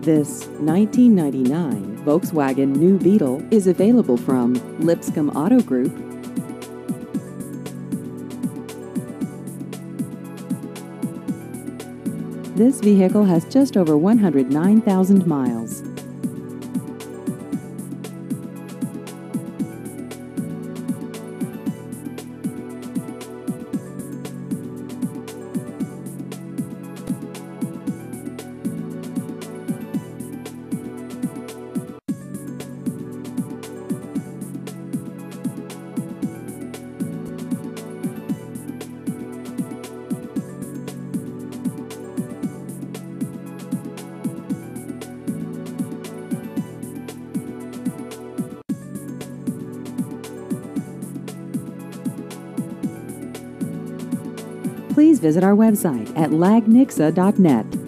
This 1999 Volkswagen New Beetle is available from Lipscomb Auto Group. This vehicle has just over 109,000 miles. Please visit our website at lagnixa.net.